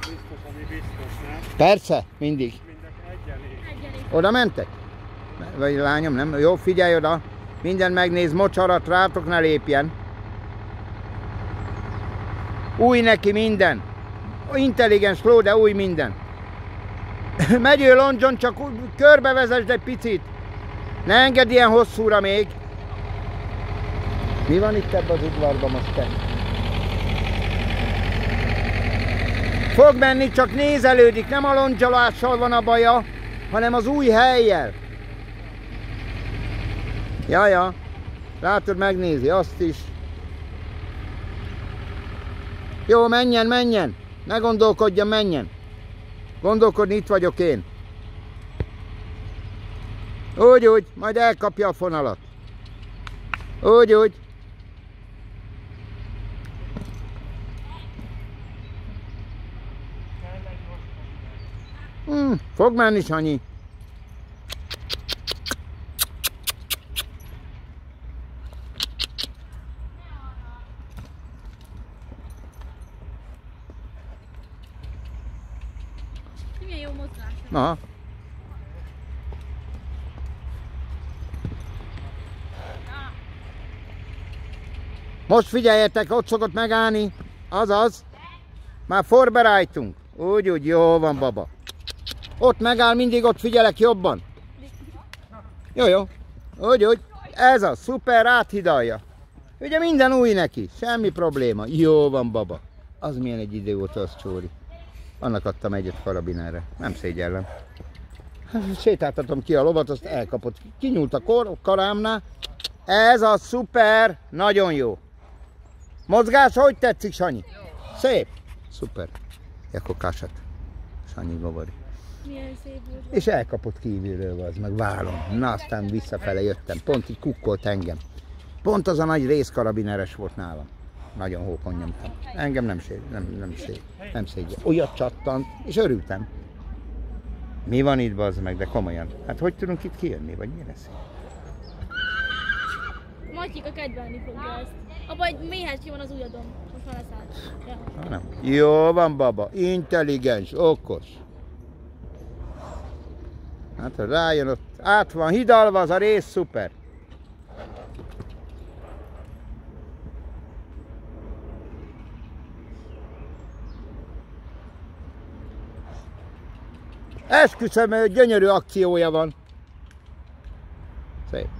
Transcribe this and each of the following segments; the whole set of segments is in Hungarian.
Biztos, ami biztos, nem? Persze, mindig. Egyenlé. Oda mentek? Vagy lányom, nem? Jó, figyelj oda. Minden megnéz, mocsarat rátok ne lépjen. Új neki minden. Intelligens ló, de új minden. Megyő Long, csak körbevezesd egy picit. Ne engedd ilyen hosszúra még. Mi van itt ebben az udvarban most te? Fog menni, csak nézelődik. Nem a longyolással van a baja, hanem az új hellyel. Jaja. Látod, megnézi azt is. Jó, menjen, menjen. Ne gondolkodjon, menjen. Gondolkodni itt vagyok én. Úgy, majd elkapja a fonalat. Úgy. Fog menni, Sanyi. Milyen jó mozgás. Aha. Most figyeljetek, ott szokott megállni. Azaz. Már forberájtunk. Úgy, jó van, baba. Ott megáll, mindig ott figyelek jobban. Jó. Úgy. Ez az, szuper, áthidalja. Ugye minden új neki, semmi probléma. Jó van, baba. Az milyen egy idióta, az Csóri. Annak adtam egyet karabinerre. Nem szégyellem. Sétáltatom ki a lovat, azt elkapott. Kinyúlt a karámnál. Ez a szuper, nagyon jó. Mozgás, hogy tetszik, Sanyi? Jó. Szép. Szuper. Jako kásat. Sanyi Govari. Milyen szép volt. És elkapott kívülről, az meg vállom. Na, aztán visszafele jöttem. Pont így kukkolt engem. Pont az a nagy részkarabineres volt nálam. Nagyon hókon nyomtam. Engem nem szégyen. Olyat csattant, és örültem. Mi van itt, bazd meg, de komolyan. Hát hogy tudunk itt kijönni, vagy mi lesz? Matyika kedvelni fogja ezt. Abba egy méhes ki van az ujjadon. Most már leszállt. Ja. Nem. Jó van, baba. Intelligens, okos. Hát rájön ott. Át van hidalva az a rész, szuper. Esküszöm, hogy gyönyörű akciója van. Szép.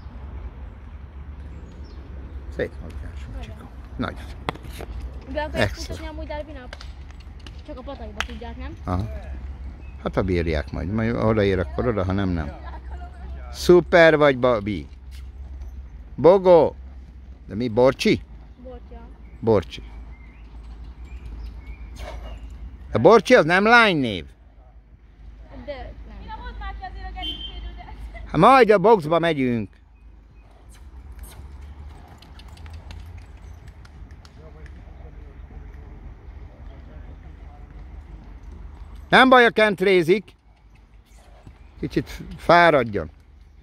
Szép mozgású csika. Nagyon. Be akarják futatni amúgy Darwinap? Csak a pataiba tudják, nem? Aha. Hát ha bírják majd odaér, akkor oda, ha nem. Szuper vagy, Babi. Bogó. De mi, Borcsi? Bortja. Borcsi. A Borcsi az nem lánynév. De nem. Hát majd a boxba megyünk. Nem baj, a kentrézik. Kicsit fáradjon.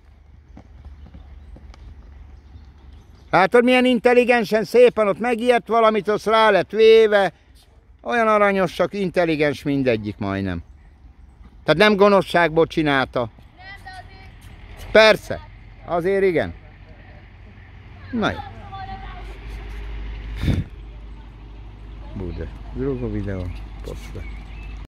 Látod, milyen intelligensen, szépen ott megijedt valamit, az rá lett véve. Olyan aranyosak, intelligens mindegyik majdnem. Tehát nem gonoszságból csinálta. Persze, azért igen. Na jó. Bude, drugo video, posle.